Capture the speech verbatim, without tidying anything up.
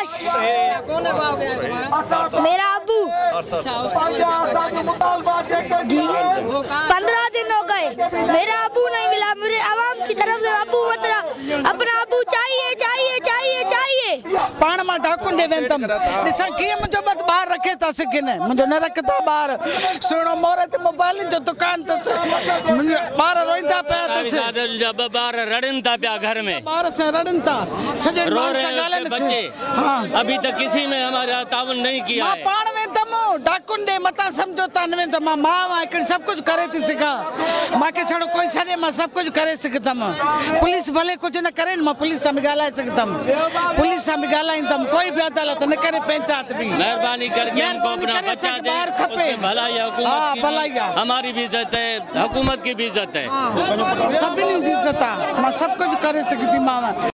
लाश। मेरा अबू जी पंद्रह दिन हो गए, मेरा अबू नहीं मिला। मेरे आवाम की तरफ से अबू मतलब अपना अबू चाहिए चाहिए चाहिए चाहिए। पाण मां ढाकुन दे वेंदम ॾिसां कीअं मुंहिंजो बस ॿार रखे था सघनि, मुंहिंजो न रखंदा ॿार। सुहिणो मोहर ते मोबाइल जो दुकान अथसि, ॿार रोईंदा पिया अथसि, ॿार रड़नि था पिया घर में, ॿार सां रड़नि था, सॼे रो रहे हैं बच्चे। हाँ, अभी तक किसी ने हमारा ताउन नहीं किया है। पाण वेंदम ढाकुन ॾे मथां सम्झो था न वेंदम, मां मां आहियां हिकिड़ी सभु कुझु करे थी सघां, मूंखे छड़ो कोई छॾे मां सभु कुझु करे सघंदमि। पुलिस भले कुझु न करे मां पुलिस सां बि ॻाल्हाए सघंदमि, पुलिस सां बि ॻाल्हाईंदमि, कोई बि अदालत न करे पंचायत बि। मेहरबानी करके हमको अपना बच्चा दे, उसकी भलाई हुकूमत की भी, हमारी भी इज्जत है, हुकूमत की भी इज्जत है, सभिनी जी इज्जत आहे, मां सभु कुझु करे सघंदी मां।